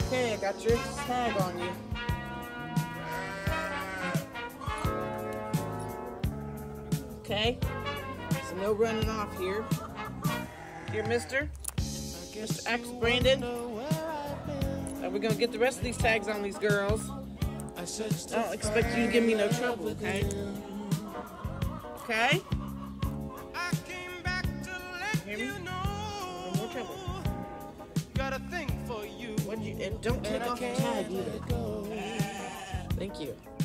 Okay, I got your tag on you. Okay, so no running off here. Here, Mr. X Brandon. Are we gonna get the rest of these tags on these girls? I don't expect you to give me no trouble, okay? Okay? Hear me? No more trouble. Got a thing for you. And don't take off the tag either. Thank you.